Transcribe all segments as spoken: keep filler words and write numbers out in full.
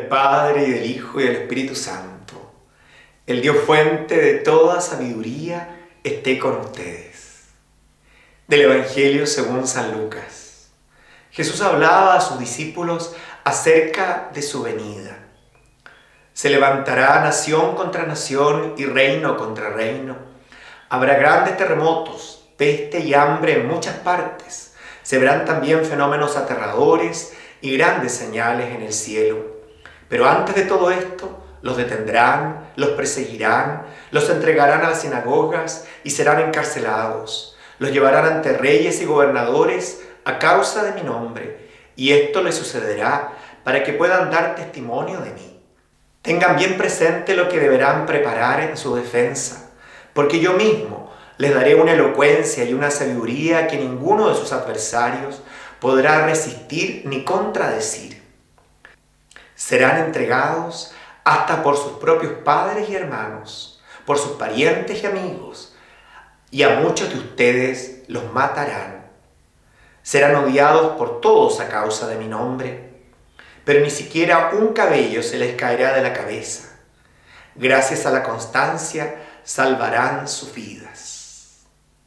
del Padre, y del Hijo, y del Espíritu Santo. El Dios fuente de toda sabiduría esté con ustedes. Del Evangelio según San Lucas. Jesús hablaba a sus discípulos acerca de su venida. Se levantará nación contra nación y reino contra reino. Habrá grandes terremotos, peste y hambre en muchas partes. Se verán también fenómenos aterradores y grandes señales en el cielo. Pero antes de todo esto, los detendrán, los perseguirán, los entregarán a las sinagogas y serán encarcelados. Los llevarán ante reyes y gobernadores a causa de mi nombre, y esto les sucederá para que puedan dar testimonio de mí. Tengan bien presente lo que deberán preparar en su defensa, porque yo mismo les daré una elocuencia y una sabiduría que ninguno de sus adversarios podrá resistir ni contradecir. Serán entregados hasta por sus propios padres y hermanos, por sus parientes y amigos, y a muchos de ustedes los matarán. Serán odiados por todos a causa de mi nombre, pero ni siquiera un cabello se les caerá de la cabeza. Gracias a la constancia salvarán sus vidas.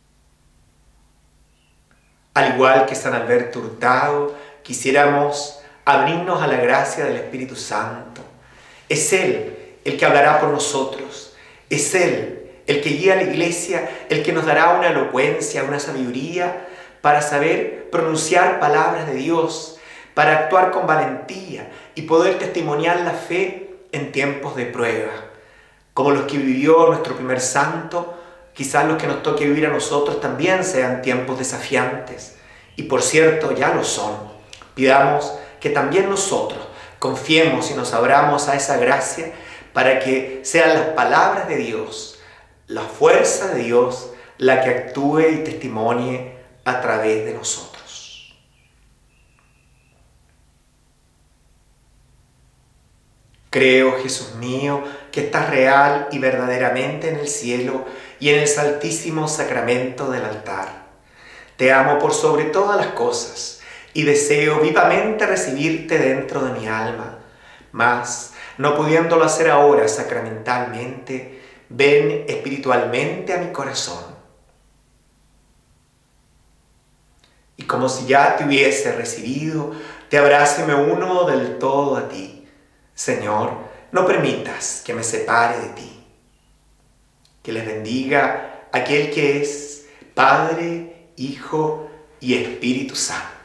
Al igual que San Alberto Hurtado, quisiéramos abrirnos a la gracia del Espíritu Santo. Es Él el que hablará por nosotros. Es Él el que guía a la Iglesia, el que nos dará una elocuencia, una sabiduría para saber pronunciar palabras de Dios, para actuar con valentía y poder testimoniar la fe en tiempos de prueba. Como los que vivió nuestro primer santo, quizás los que nos toque vivir a nosotros también sean tiempos desafiantes. Y por cierto, ya lo son. Pidamos que también nosotros confiemos y nos abramos a esa gracia para que sean las palabras de Dios, la fuerza de Dios, la que actúe y testimonie a través de nosotros. Creo, Jesús mío, que estás real y verdaderamente en el cielo y en el santísimo sacramento del altar. Te amo por sobre todas las cosas y deseo vivamente recibirte dentro de mi alma. Mas, no pudiéndolo hacer ahora sacramentalmente, ven espiritualmente a mi corazón. Y como si ya te hubiese recibido, te abrazo y me uno del todo a ti. Señor, no permitas que me separe de ti. Que les bendiga aquel que es Padre, Hijo y Espíritu Santo.